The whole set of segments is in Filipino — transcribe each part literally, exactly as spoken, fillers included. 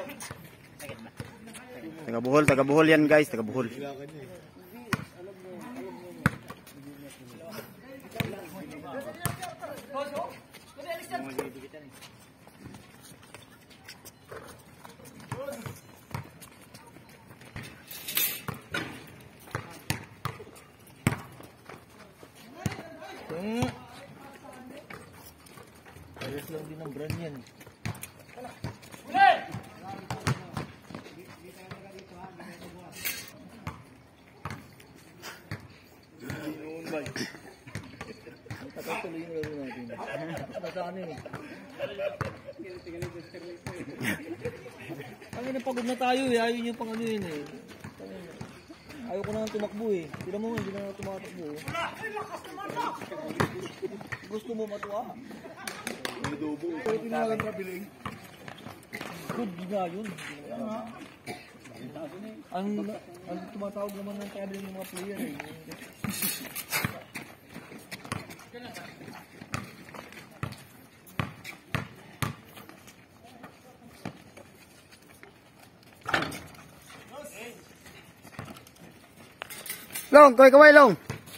Taga Bohol, taga Bohol yan guys, taga Bohol. Hmm. Ayos lang din ang brand yan. Tagal tuloy yung laro natin. Nasaan eh. Ang ina, pagod na tayo eh. Ayaw niyo pang ano yun eh. Ayaw ko na tumakbo eh. Tira mo, hindi na tumatakbo eh. Gusto mo matuwa? Nadubo. Pero tinawagan ka biling. Good nga yun. Ang, ang tumatawag naman ng kaya ng mga player eh. Long, kaway kaway long.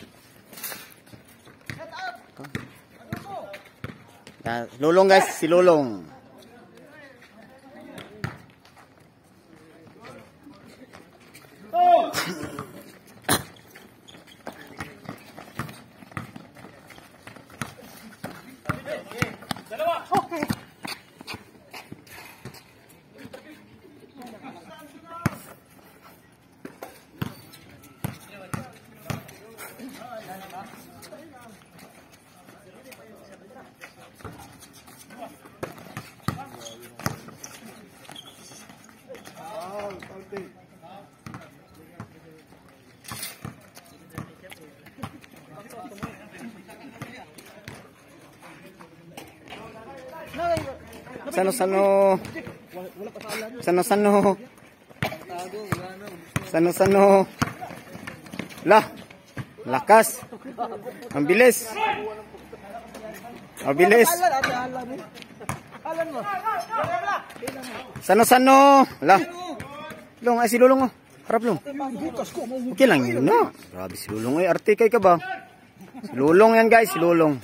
Ya, Lulong guys, si Lulong. Oh. Dalawa. Okay. Sano-sano Sano-sano Sano-sano Lah, lakas. Ang bilis. Ang bilis. Sano-sano Lah. Long, ay si Lulong oh. Harap Long. Okay lang yun no. Grabe si Lulong ay arte kay ka ba? Si Lulong yan guys, si Lulong.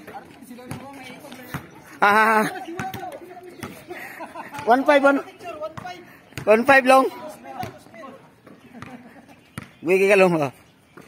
Ah. One five one. One five Long. Wigi ka Long ba?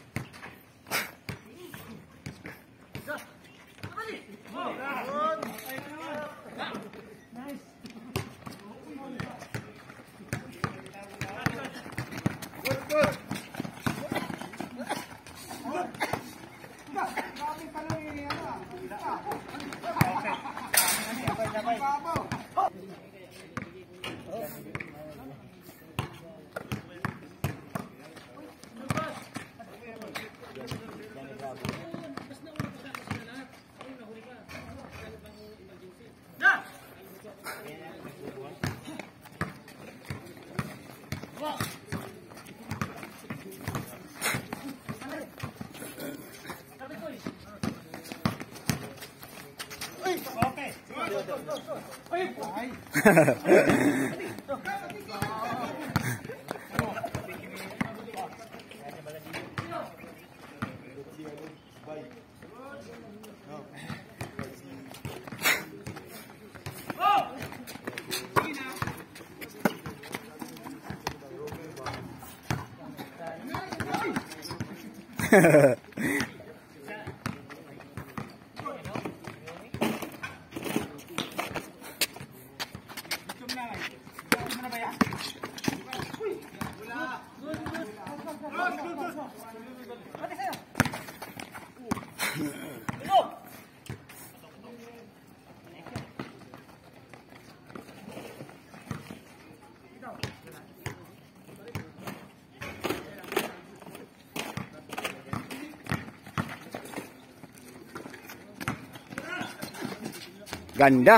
Ganda.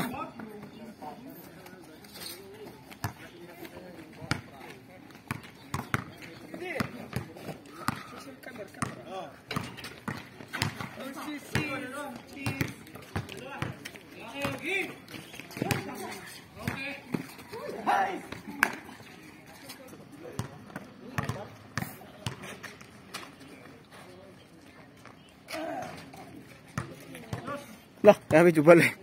Lah, kami jubal eh.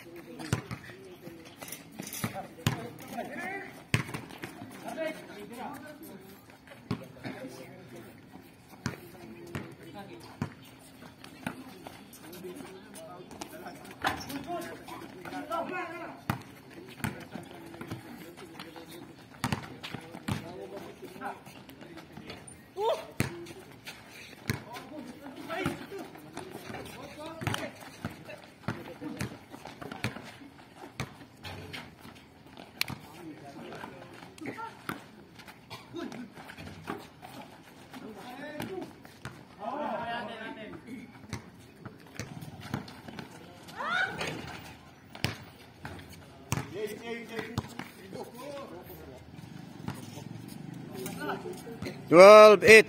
twelve eight.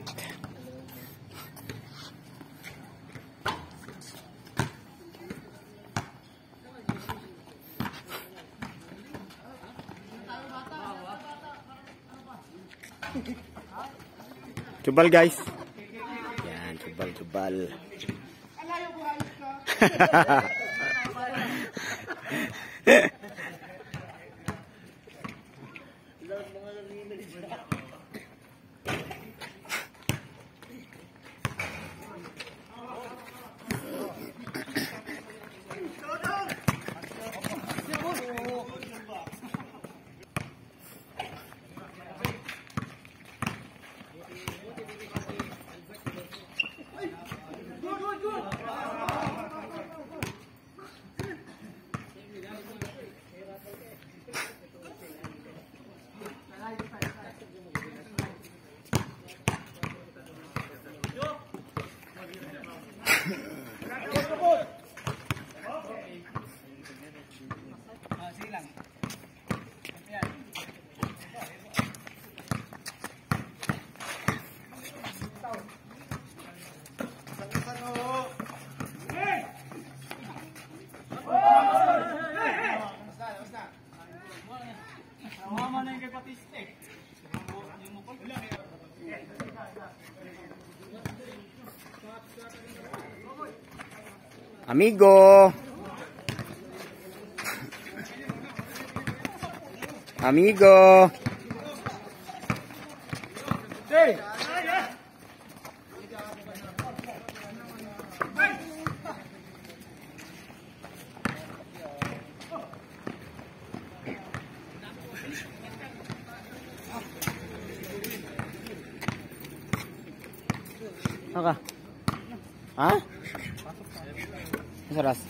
Jubal guys. Yan, jubal, jubal. Amigo. Amigo. Hey. Apa? Hah? Saras.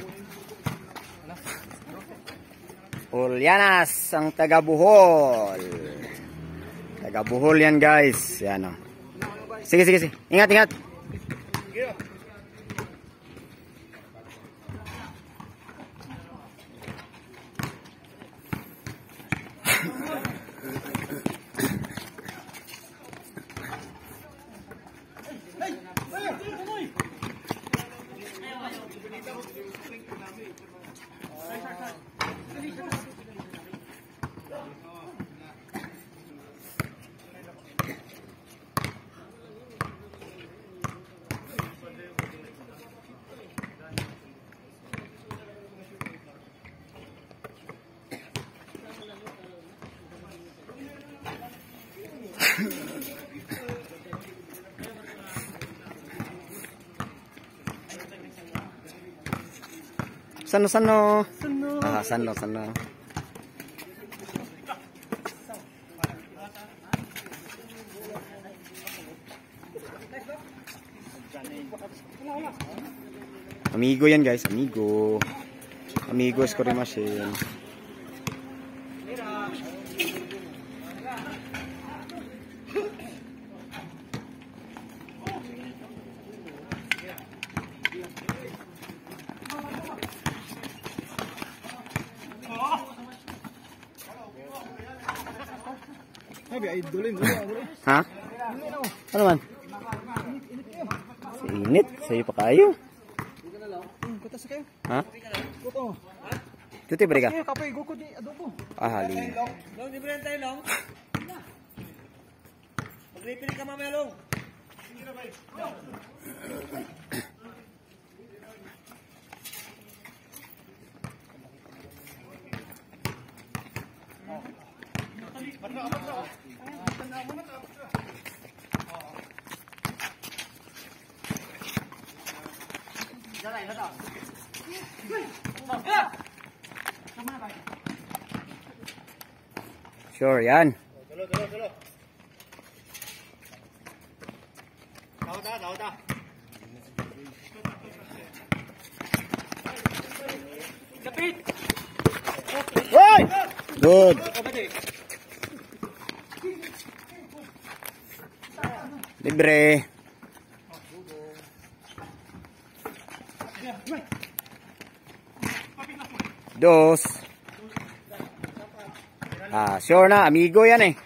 Julianas ang taga Bohol. Taga Bohol yan guys. Yan oh. Sige sige sige. Ingat ingat. Sano sano. Ah, sano sano. Amigo yan guys, amigo. Amigo scoring machine. Ha? Ano man? Init, sa'yo pa kayo. Ha? Tuti beri ka? Ah, hali. Long, di ba tayo long? Mag-refill ka mamaya long. Sure, yan. Tulo, tulo, tulo. Daw ta, daw ta. Kapit! Hoy! Good. Libre. Dos. Ah, sure na, amigo yan eh.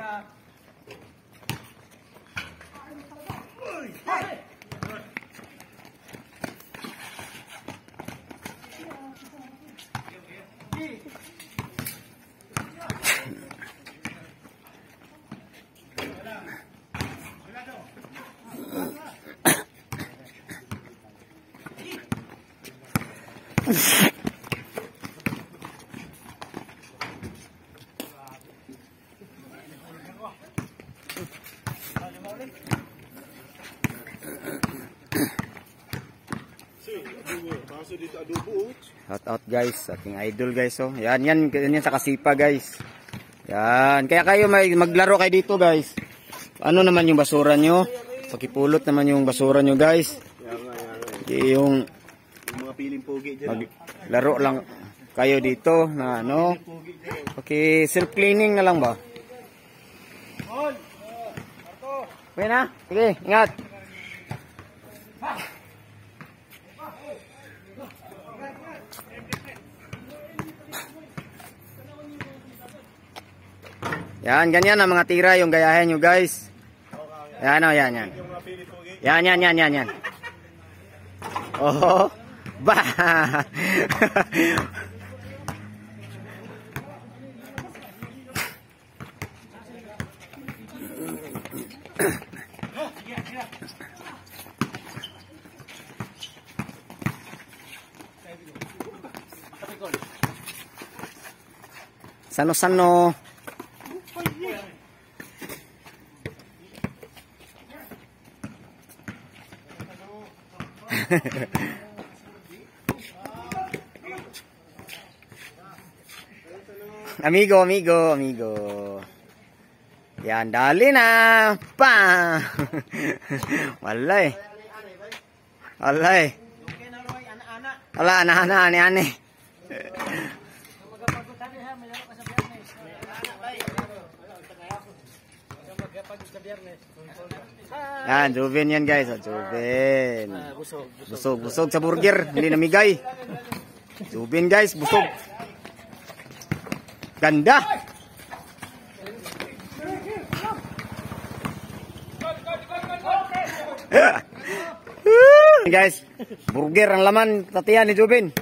Shout out guys, ating idol guys oh. Yan yan, yan sa Kasipa guys. Yan, kaya kayo may maglaro kayo dito guys. Ano naman yung basura nyo? Pakipulot naman yung basura nyo guys. Yung, yung mga piling pogi dyan. Maglaro lang kayo dito na ano. Okay, self cleaning na lang ba? Okay na? Sige, ingat. Yan, ganyan ang mga tira yung gayahin nyo guys. Yan o, yan, yan. Yan, yan, yan, yan, yan. Oh, ba. Sano-sano. Amigo, amigo, amigo. Yan, dali na. Pa. Walay. Walay. Wala, ana-ana, ane-ane. Yan, Juven yan guys. Oh, Juven. Busog, busog sa burger. Hindi namigay. Juven guys, busog. Ganda. Guys, burger ang laman tatihan ni Juven.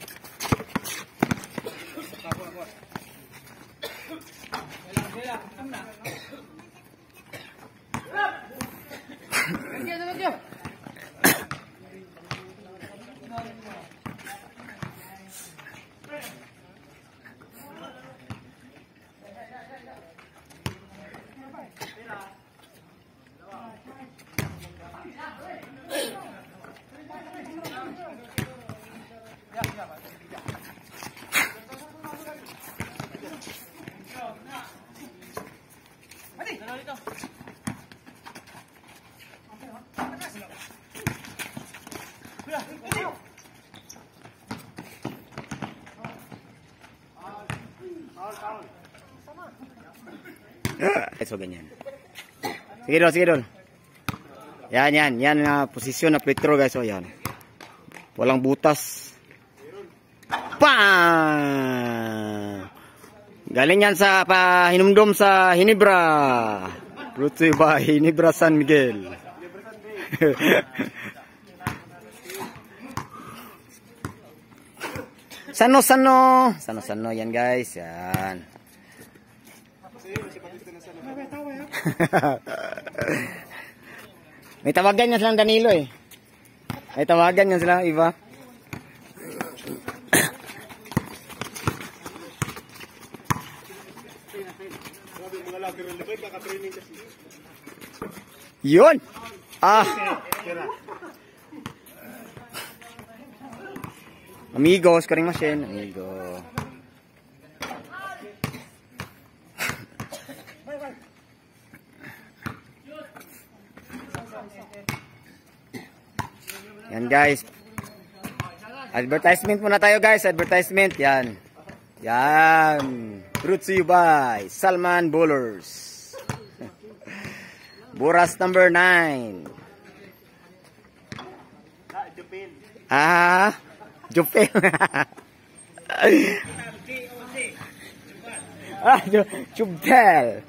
So ganyan. Sige dol, sige dol. Yan, yan, yan na uh, posisyon na Petro guys. O yan. Walang butas. Pa! Galing yan sa pa hinumdom sa Hinebra. Brought to you by Hinebra San Miguel. Sano-sano. Sano-sano yan guys. Yan. May tawagan niya silang Danilo eh. May tawagan niya silang iba. kaka-training kasi. Yun! Ah! Amigo, scoring machine. Amigo. Yan guys. Advertisement muna tayo guys. Advertisement. Yan. Yan. Brought to you by Salman Bowlers. Buras number nine. Ah, Jupel. Ah, Jupel.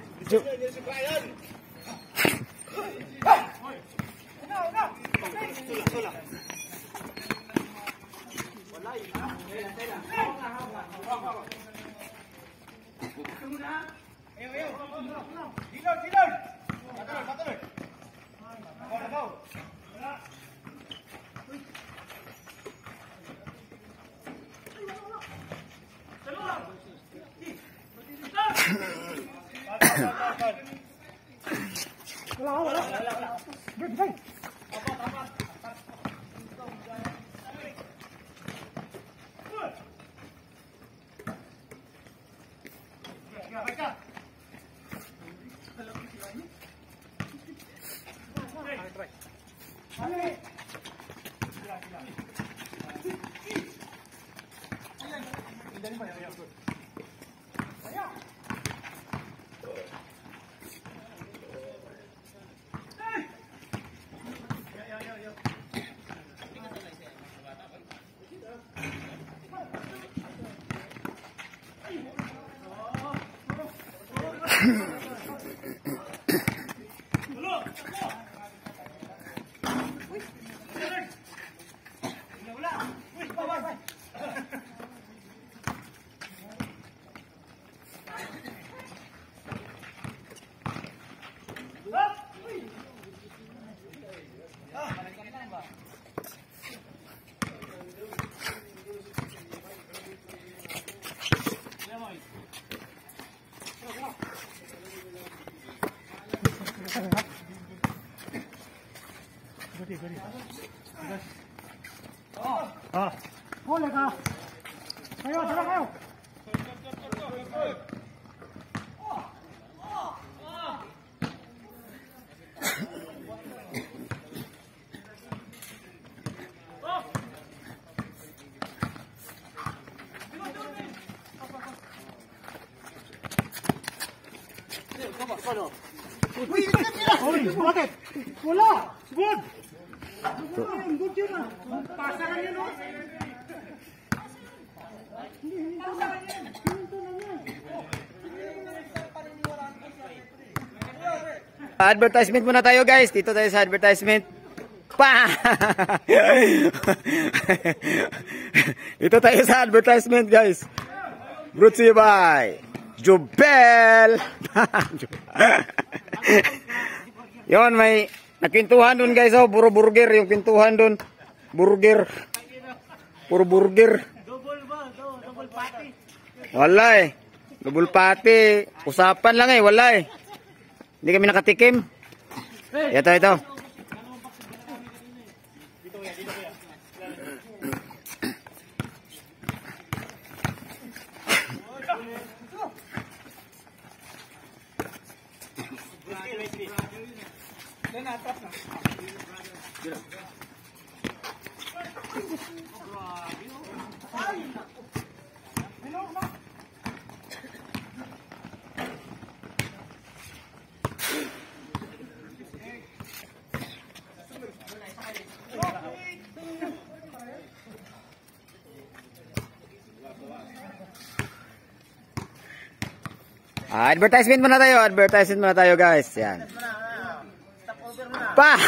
Ah, boleh kah? Ayo, jalan ayo. Wih, bakit? Wala! Subod! Ang good yun ah! Pasaran yun oh! Pasaran yun! Hinto na yan! Advertisement muna tayo guys. Dito tayo sa advertisement. Pa! Dito tayo sa advertisement guys. Brought to you by Jubel! Yon, may nakwentuhan dun guys, oh, puro burger yung kwentuhan dun. Burger. Puro burger. Double ba? Double patty. Wala eh. Double patty. Usapan lang eh, wala eh. Hindi kami nakatikim. Ito, ito. Ah, advertisement muna tayo, advertisement muna tayo guys. Yan. Pa!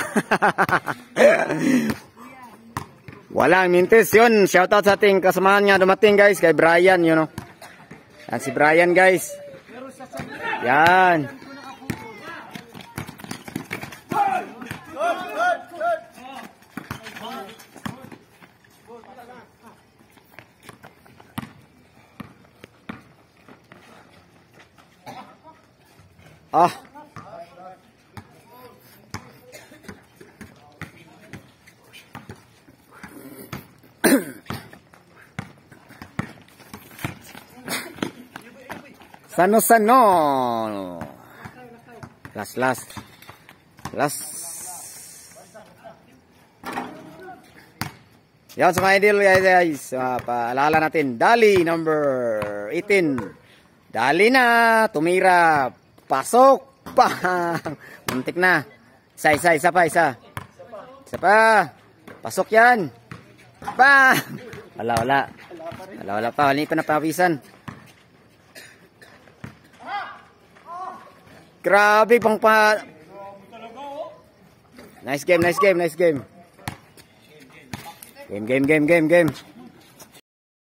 Walang mintis yun. Shoutout sa ating kasamahan niya dumating guys. Kay Brian yun know. Yan si Brian guys. Yan. Ah. Sano-sano. Last, last. Last. Yan sa mga idol guys. Uh, paalala natin. Dali number eighteen. Dali na. Tumira. Pasok. Bang. Muntik na. Isa, isa, isa pa, isa. Isa pa. Pasok yan. Bang. Wala, wala. Wala, wala pa. Hindi pa napawisan. Grabe pang pa. Nice game, nice game, nice game. Game, game, game, game, game.